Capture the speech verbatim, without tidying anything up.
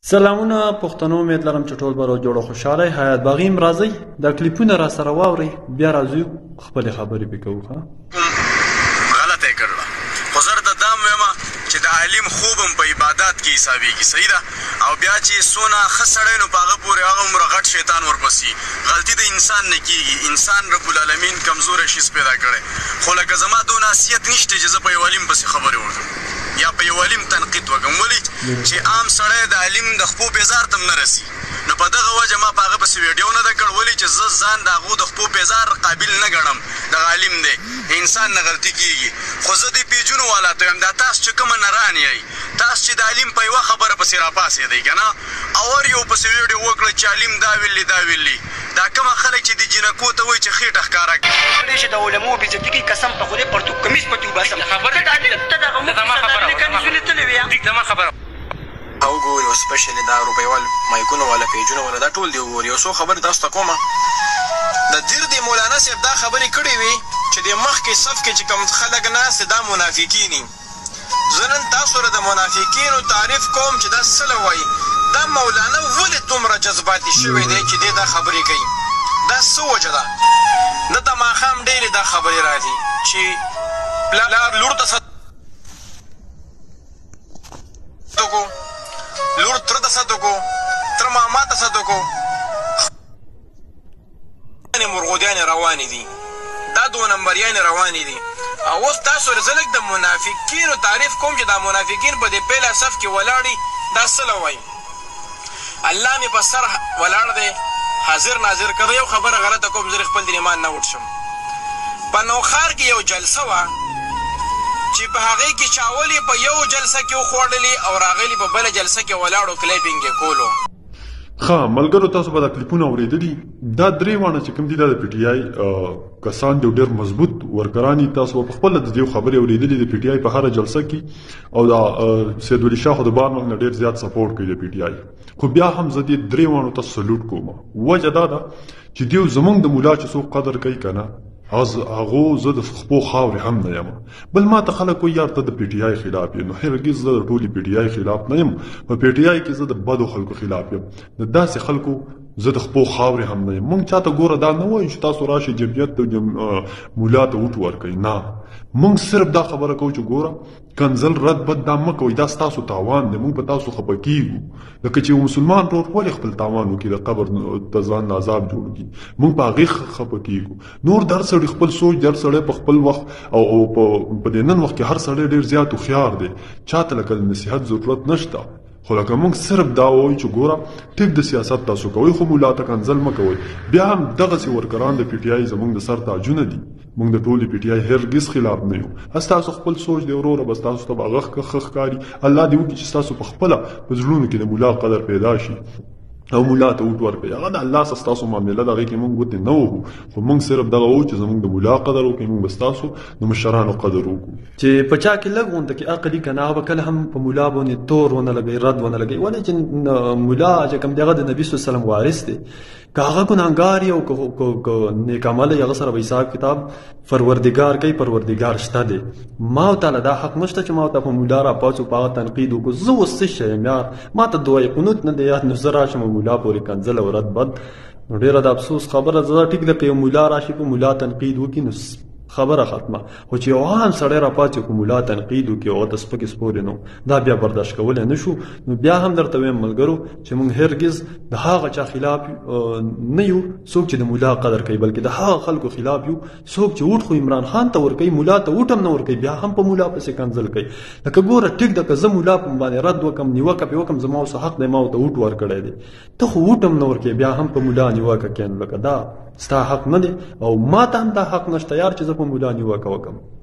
سلامونه پښتنو، امید لرم چې ټول به را جوړ او خوشحاله یې. حیات باغیم راځئ دا کلیپونه را سره واورئ، بیا راځو خپلې خبرې پې کوو. ښه غلطه یې کړله، خو زه درته دا هم وایم چې د عالم خوب هم په عبادات کې حسابېږي. صحیح ده؟ او بیا چې څونه ښه سړی نو په هغه پورې هغه عمره غټ شیطان ورپسې. غلطي د انسان نه کېږي، انسان رب العالمین کمزوری شیز پیدا کړی. خو لکه زما دونه حیثیت نشته چې زه په یو عالم پسې خبرې وکړم یا په یو عالم تنقید وکړم، ولې چې عام سړی د عالم د خپو بیزار ته هم نه رسي. نو په دغه وجه ما په هغه پسې ویډیو نه ده کړ، ولې چې زه ځان د هغو د خپو بیزار قابل نه ګڼم. دغه عالم دی، انسان نه غلطي کېږي. خو زه دې پیجونو والا ته وایم دا تاسو چې کومه نران یئ، تاسو چې د عالم په یوه خبره پسې راپاسېدئ که نه، اور یو پسې ویډیو وکړه چې عالم دا ویلي دا ویلي. دا کومه خلک چې د جنکو ته وایي چې خېټه ښکاره کړي چې د علماو بېزتي کوي، قسم په خدای پرتوګ کمیس پټي وباسم. او ګوري او سپیشلي دا روپیوال مایکونه والا پیجونه والا دا ټول دی وګوري. یو څو خبرې تاسو ته کومه، د دیر د مولانا صاحب دا خبرې کړې وي چې د مخکې صف کې چې کوم خلک ناست دا منافقین دي. زه نن تاسو سره د منافقینو تعریف کوم چې دا څه له وایي. دا مولانا ولې دومره جذباتي شوی دی چې دی دا خبرې کوي؟ دا څه وجه ده؟ د د ماښام ډېرې دا خبرې راځي چې پلار لور ته صدقو، لور تره ته صدقو، تره ماما ته صدقو. مرغودیانې روانې دي، دا دوه نمبریانې روانې دي. او اوس تاسو زه لږ د منافقینو تعریف کوم چې دا منافقین په دې پیله صف کې ولاړي. دا څه له وایي؟ الله مې په سر ولاړ دی، حاضر ناظر که یو خبره غلطه کوم زه خپل دین ایمان نه وټ شم. په نوښار کې یو جلسه وه چې په هغې کې چاولې په یو جلسه کې وخوړلې او راغلي په بله جلسه کې ولاړو کلیپینګ یې کولو. ښه ملګرو، تاسو به دا کلیپونه اورېدلي. دا درې واڼه چې کوم دي دا د پی ټي آی کسان دي، ډېر مضبوط ورکران دي. تاسو به پخپله د دې خبرې اورېدلي د پی ټي آی په هره جلسه کې، او دا سید ولی شاه خو د بار نه ډېر زیات سپورټ کوي د پی ټي آی. خو بیا هم زه دې درې واڼو ته سلوټ کوم. وجه دا ده چې دوی زموږ د ملا چې څوک قدر کوي که نه، هغو زه د خپو خاورې هم نه یم. بل ما ته خلک وایي یار ته د پی ټي آی خلاف یې. نو هرګز زه د ټولې پی ټي آی خلاف نه یم. په پی ټي آی کې زه د بدو خلکو خلاف یم، د داسې خلکو زه د خپو خاورې هم نه یم. موږ چاته ګوره دا نه وایو چې تاسو راشئ جمعیت ته ملا ته وټ ورکوئ، نه. موږ صرف دا خبره کوو چې ګوره کنزل رد بد دا مه کوئ، دا ستاسو تاوان دی. موږ په تاسو خفه کېږو لکه چې یو مسلمان ټول ولې خپل تاوان وکړي، د قبر ته ځان عذاب جوړ کړي. موږ په هغې خفه کېږو. نور در سړی خپل سوچ، در سړی په خپل وخت او په دې نن وخت کې هر سړی ډېر زیات هوښیار دی، چاته لکه نصیحت ضرورت نشته. خو لکه موږ صرف دا وایو چې ګوره ټیک د سیاست تاسو کوئ، خو ملا ته کنځل مه کوئ. بیا هم دغسې ورکران د پی ټي آی زموږ د سر تاجونه دي. موږ د ټولې پی ټي آی هرګز خلاف نه یو. ستاسو خپل سوچ دی وروره، بس تاسو ته به هغه ښه ښکاري. الله دې وکړي چې ستاسو په خپله په زړونو کې د ملا قدر پیدا شي او ملا ته وټ ورکړئ. هغه د الله سره ستاسو معامله ده، هغې کې موږ ګوتې نه وهو. خو موږ صرف دغه وو چې زموږ د ملا قدر وکړئ، موږ به ستاسو د مشرانو قدر وکړو. چې په چا کې لږ غونده کې عقل وي که نه، هغه به کله هم په ملا باندې تور ونه لګوي، رد ونه لګوي. ولې چې ملا چې کوم دی هغه د نبي صلی الله علیه وسلم وارث دی. که هغه ګناهګار وي او که نیک عمله هغه سره به حساب کتاب پروردګار کوي، پروردګار شته دی. ما ورته دا حق نشته چې ما ورته په ملا راپاڅو په هغه تنقید وکړو. زه اوس څه شی یم یار، ما ته دعای قنوت نه دی یاد، نو زه راشم ملا پورې کنځل او رد بد. نو ډېره د افسوس خبره زه ټیک ده که یو ملا راشي په ملا تنقید وکړي نو خبره ختمه. خو چې یو عام سړی راپاڅي په ملا تنقید وکړي او ته سپکې سپورې نو دا بیا برداشت کولی نه شو. نو بیا هم درته وایم ملګرو چې موږ هرګز د هغه چا خلاف نه یو څوک چې د ملا قدر کوي، بلکې د هغه خلکو خلاف یو څوک چې وټ خو عمران خان ته ورکوي، ملا ته وټ هم نه ورکوي، بیا هم په ملا پسې کنځل کوي. لکه ګوره ټیک ده که زه ملا په باندې رد وکړم، نیوکه پې وکړم، زما اوس حق دی، ما ورته وټ ورکړی دی، ته خو وټ هم نه ورکوې، بیا هم په ملا نیوکه کوې. نو لکه دا ستا حق نه دی او ما ته هم دا حق نشته یار چې زه په ملا نیوکه وکړم.